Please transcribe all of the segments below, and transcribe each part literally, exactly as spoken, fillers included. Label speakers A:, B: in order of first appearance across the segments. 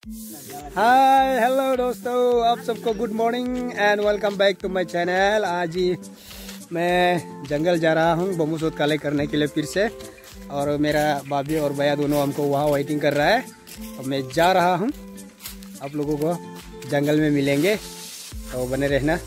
A: Hi hello दोस्तों, आप सबको good morning and welcome back to my channel. आज ही मैं जंगल जा रहा हूँ बम्बू सूत काले करने के लिए फिर से, और मेरा भाभी और भैया दोनों हमको वहाँ वेटिंग कर रहा है। अब मैं जा रहा हूँ, आप लोगों को जंगल में मिलेंगे तो बने रहना।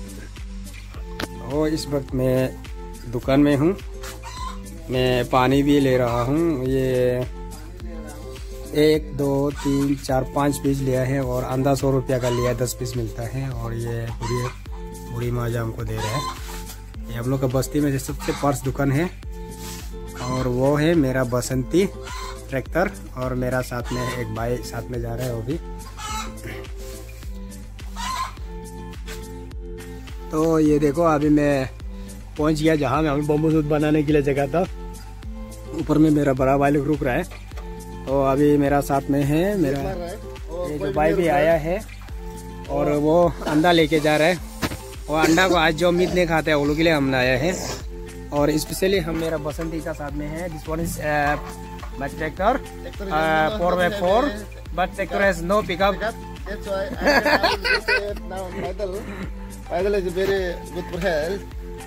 A: और इस वक्त मैं दुकान में हूँ, मैं पानी भी ले रहा हूँ। ये एक दो तीन चार पाँच पीस लिया है और अंडा सौ रुपया का लिया, दस पीस मिलता है। और ये पूरी बूढ़ी माजा हमको दे रहे हैं। ये हम लोग का बस्ती में सबसे पास दुकान है, और वो है मेरा बसंती ट्रैक्टर, और मेरा साथ में एक भाई साथ में जा रहा है वो भी। तो ये देखो, अभी मैं पहुंच गया जहाँ मैं हमें बम्बू सूत बनाने के लिए जगह था। ऊपर में मेरा बड़ा भाई लोग रुक रहा है, तो अभी मेरा साथ में है मेरा ये जो भाई भी आया है, और वो अंडा लेके जा रहा है। और अंडा को आज जो मीट नहीं खाते हैं वो लोग के लिए हमने आया है। और स्पेशली हम मेरा बसंती का साथ में है। This one is my tractor four by four, but tractor has no pickup.
B: That's why I can use it now. Paddle, paddle is very good for health.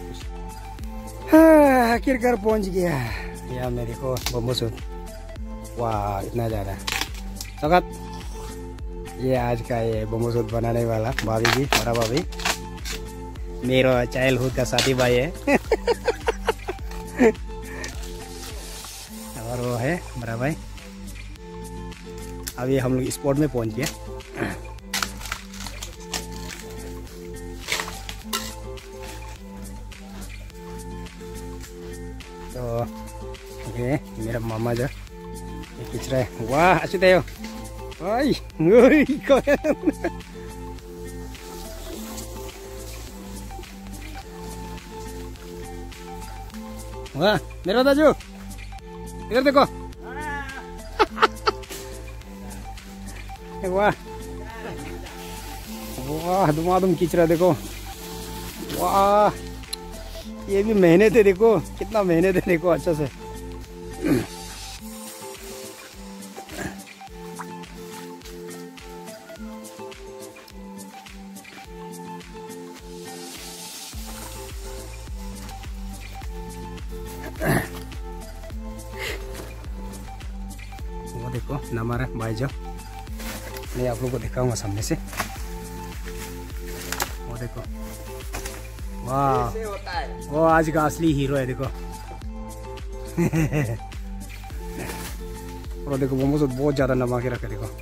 A: आखिरकार पहुंच गया। यहाँ मेरे को बम्बू सूत, वाह इतना ज़्यादा सखत। ये आज का ये बम्बू सूत बनाने वाला भाभी जी, बड़ा भाभी मेरा चाइल्डहुड का साथी भाई है। और वो है बड़ा भाई। अभी हम लोग स्पॉट में पहुंच गए। तो ये मेरा मामा जो खींच रहा है। वाह अच्छे थे। वाह मेरा दाजू, इधर देखो। वाह वाह दुमादुम खींच रहा, देखो। वाह ये भी मेहनत है, देखो कितना मेहनत है, देखो अच्छा से। वो देखो ना हमारा भाई, जो मैं आप लोगों को दिखाऊंगा सामने से। वो देखो, वाह वो आज का असली हीरो है, देखो। और देखो बम्बू सूत बहुत ज्यादा नमा के रखे, देखो।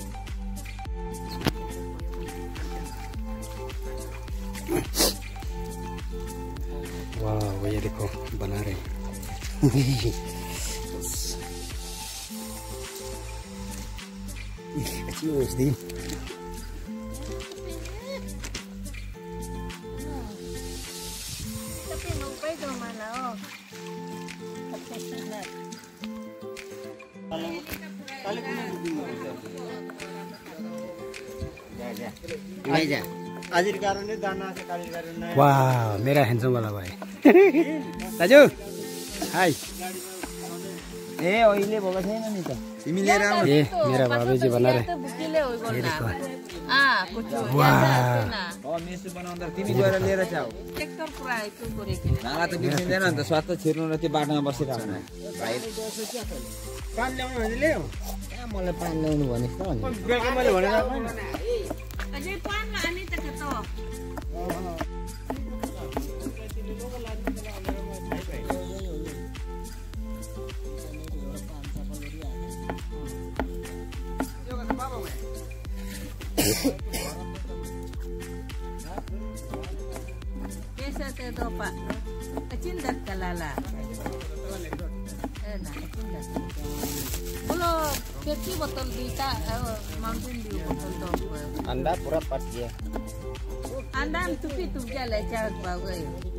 A: वाह वो ये देखो बना रहे। अच्छी हो उस दिन। वाह मेरा हैंडसम वाला भाई। दाजु हाय। ए ओइले बोगा छैन नि त तिमी लिएर आऊ। ए मेरा भाभी जी बना रहे। ये देखो आ कुछ वाह ओ मेसु बनाउँदा तिमी गएर लिएर जाऊ। ट्र्याक्टर पुरा आइतो गरेको नागा त बिर्सिदैन नि त, स्वाद त छिर्नु र त्यो बाटोमा बसिरहनु भाइ। पान ल्याउनु भने ल्याऊ। ए मलाई पान ल्याउनु भनेछ त अनि गएको मैले भनेर अझै पान लाने त के त। Biasa tu tu pak, kecil dah kalala. Eh nak kecil dah. Kalau kecil botol kita, mountain dew botol tu. Anda pura pas dia. Anda tupi tu je lecah bagai.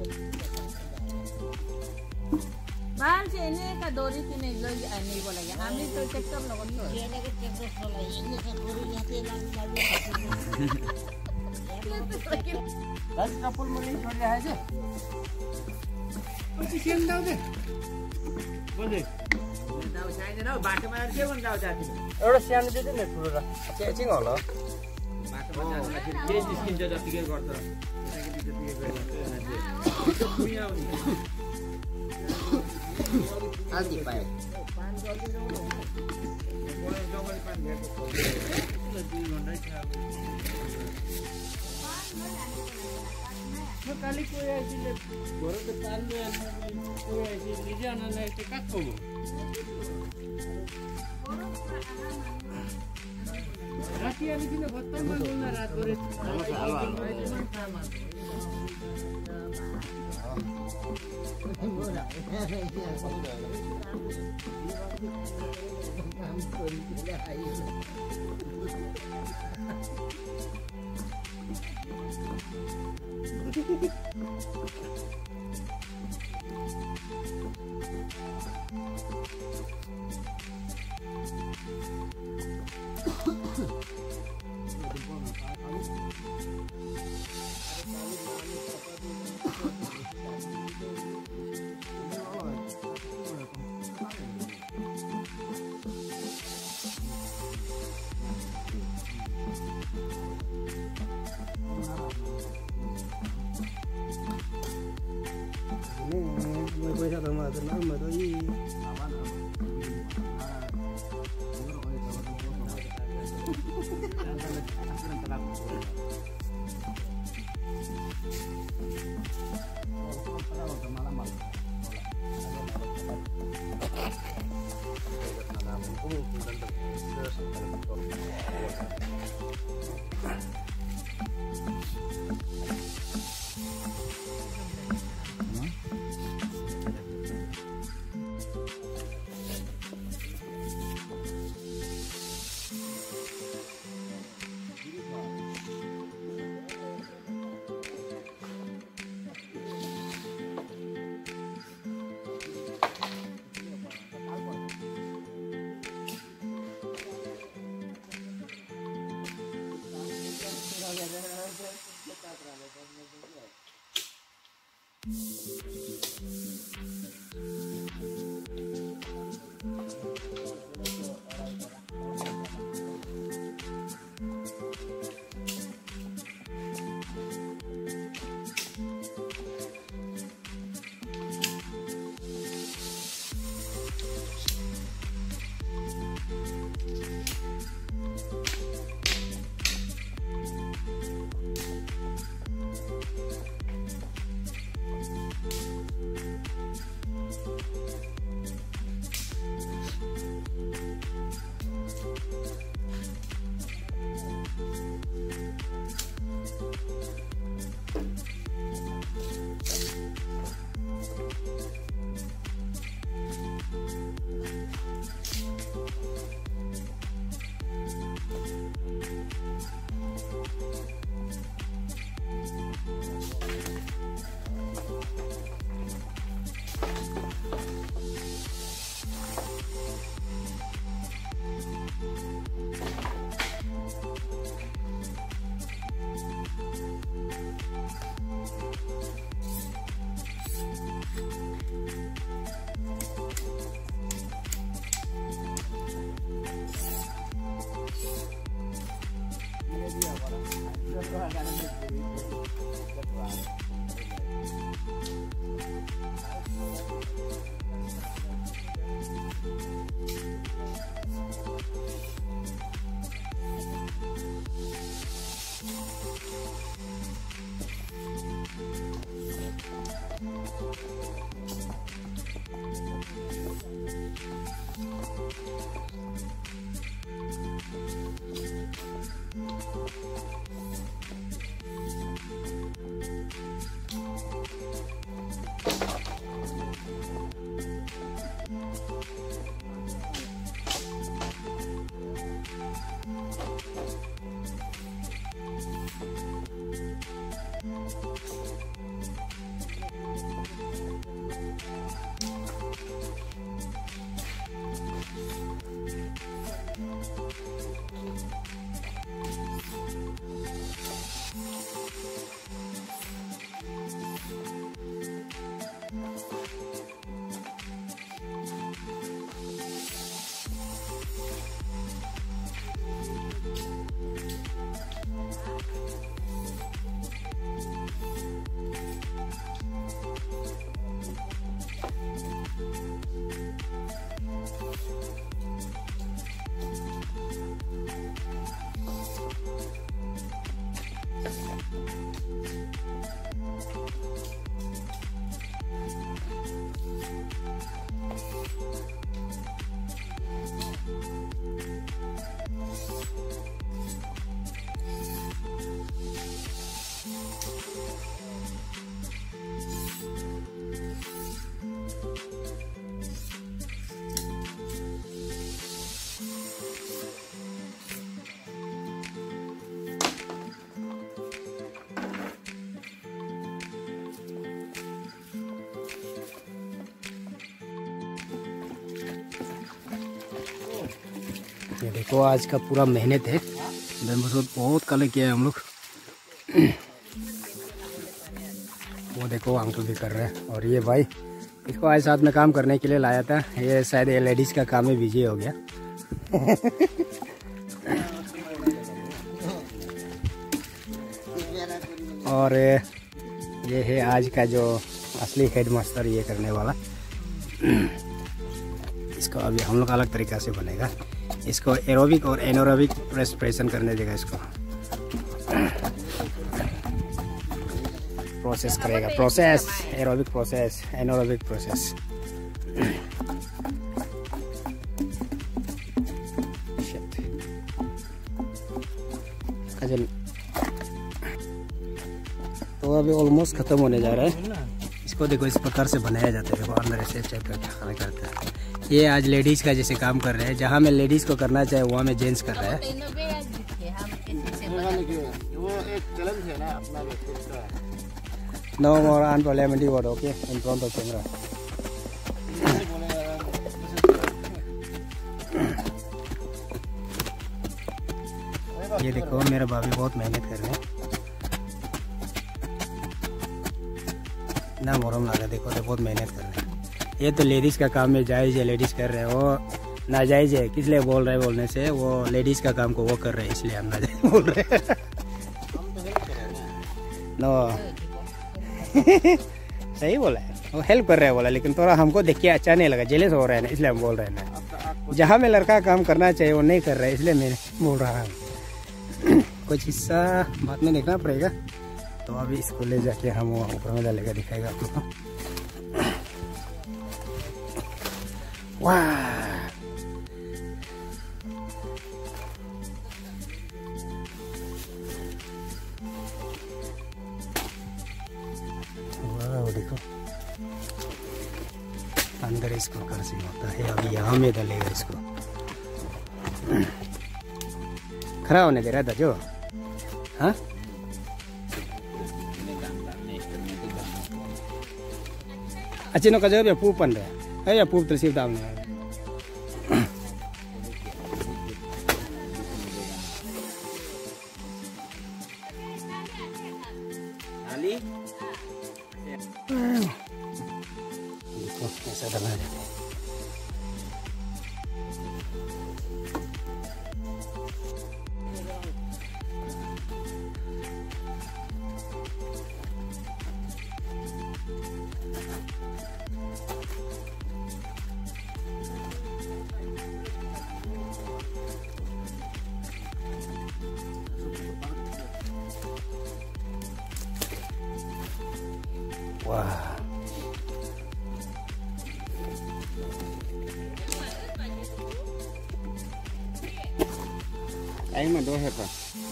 A: बाहर से इन्हें का डोरी की नहीं लोग नहीं बोला गया, हमने तो ट्रैक्टर लगा तो ये लगे ट्रैक्टर चला ये का डोरी यहाँ पे लग लग दाजु चप्पल मैले छोडी राखेको छु पछि सेम दाउ दे बजे दाउ चाहिँदैन हौ बाटोमा के गर्नु दाउ जाति एउटा सानो चाहिँ नि ठुलो र एकछिन होला बाटोमा जाँदाखेरि के निस्किन्छ जतिकै गर्छ त्यसैले जतिकै गर्छ त्यो कुइँ आउने आदि पाए पानी जल्दी जाऊ बोले जंगल पानी भेट्छ दुई घण्टा छ अब काली कोही आइसले घर त पाल्नु कोही आइसले निजे आनलाई त्यो काट्को हो राति आली किन भत्तामा बोल्न रात गरे पैसा त मलाई त नम्बर त यी ये देखो आज का पूरा मेहनत है, बैम्बू सूट बहुत कलर किया है हम लोग। वो देखो अंकल भी कर रहे हैं। और ये भाई इसको आज साथ में काम करने के लिए लाया था, ये शायद ये लेडीज का काम में बिजी हो गया। और ये है आज का जो असली हेड मास्टर, ये करने वाला। इसको अभी हम लोग अलग तरीका से बनेगा, इसको एरोबिक और एनोरोबिक रेस्पिरेशन करने देगा, इसको प्रोसेस करेगा। Process aerobic process, anaerobic process. तो अभी ऑलमोस्ट खत्म होने जा रहा है। इसको देखो इस प्रकार से बनाया जाता है, देखो अंदर ऐसे चेक करके खाना करता है। ये आज लेडीज का जैसे काम कर रहे हैं, जहाँ में लेडीज को करना चाहे वहाँ में जेंट्स कर रहा है।
B: वो एक चैलेंज है ना अपना व्यक्तित्व।
A: No more unparliamentary word, okay? In front of camera. ये देखो मेरा भाभी बहुत मेहनत कर रहे हैं ना, मोरम लगा। देखो तो बहुत मेहनत कर रहे हैं। ये तो लेडीज का काम में जायज़ है, लेडीज कर रहे हैं, वो नाजायज़ है। किस लिए बोल रहे हैं? बोलने से वो लेडीज का काम को वो कर रहे हैं, इसलिए हम नाजायज़ बोल रहे हैं। नो सही बोला है, वो हेल्प कर रहे हैं बोला, लेकिन थोड़ा हमको देख के अच्छा नहीं लगा, जेलस हो रहा है ना, इसलिए हम बोल रहे हैं ना। जहाँ में लड़का काम करना चाहिए वो नहीं कर रहा है, इसलिए मैं बोल रहा हूँ। कुछ हिस्सा बाद में देखना पड़ेगा, तो अभी इसको ले जाके हम वो ऊपर में डालेगा, दिखाएगा आपको। वाह देखो अंदर इस प्रकार से होता है। अभी यहाँ में डालेगा इसको, खड़ा होने दे रहा था जो। हाँ अच्छी नो कजो या पूप बन रहा है या पूप तो सिर्फ दाम नहीं है। ऐसा डालना है। वाह
B: Anh mà đôi hẹp à?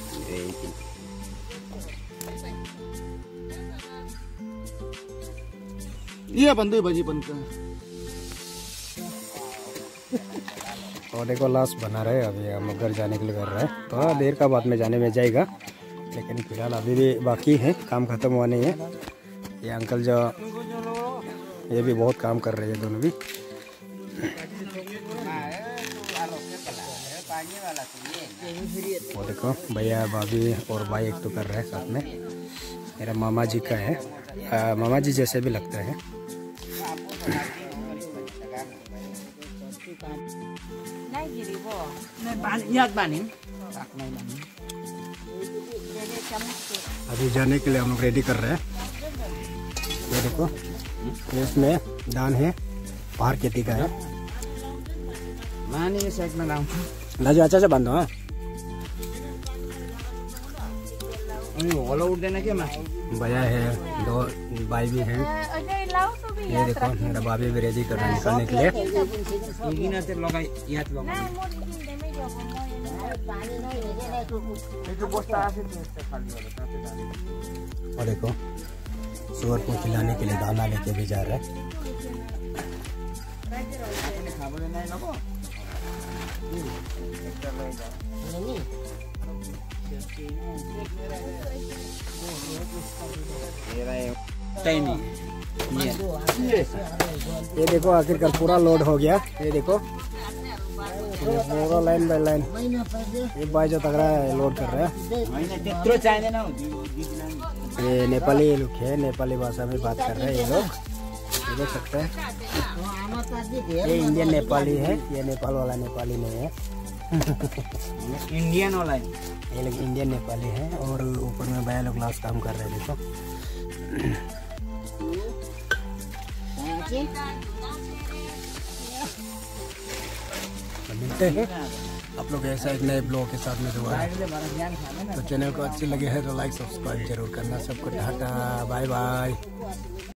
B: Iya bantu baji bantu.
A: और देखो लास्ट बना रहे, अभी हम घर जाने के लिए कर रहा है। थोड़ा देर का बाद में जाने में जाएगा, लेकिन फिलहाल अभी भी बाकी है, काम खत्म हुआ नहीं है। ये अंकल जो ये भी बहुत काम कर रहे हैं, दोनों भी। वो देखो भैया भाभी और भाई एक तो कर रहे हैं साथ में। मेरा मामा जी का है, आ, मामा जी जैसे भी लगता है। अभी जाने के लिए हम लोग रेडी कर रहे हैं। ये देखो इसमें धान है, पहाड़ खेती का है। ना जो अच्छा से बांधो। हाँ भैया है, दो भाई भी हैं। ये देखो मेरा भाभी भी रेडी कर रहा है निकालने के लिए। और देखो सुअर को खिलाने के लिए दाना लेके भी जा रहा है। ये देखो आखिरकार पूरा लोड हो गया। ये देखो पूरा लाइन बाय लाइन एक भाई जो तगड़ा लोड कर रहा है। ये नेपाली लोग है, नेपाली भाषा में बात कर रहे हैं ये लोग, ये देख सकते हैं। ये इंडियन नेपाली है, ये नेपाल वाला नेपाली नहीं है। इंडियन वाला है, ये लोग इंडियन नेपाली है। और ऊपर में भैया लोग लास्ट काम कर रहे हैं देखो। मिलते हैं आप लोग ऐसा एक नए ब्लॉग के साथ में दोबारा। तो चैनल को अच्छी लगे है तो लाइक सब्सक्राइब जरूर करना। सबको टाटा बाय बाय।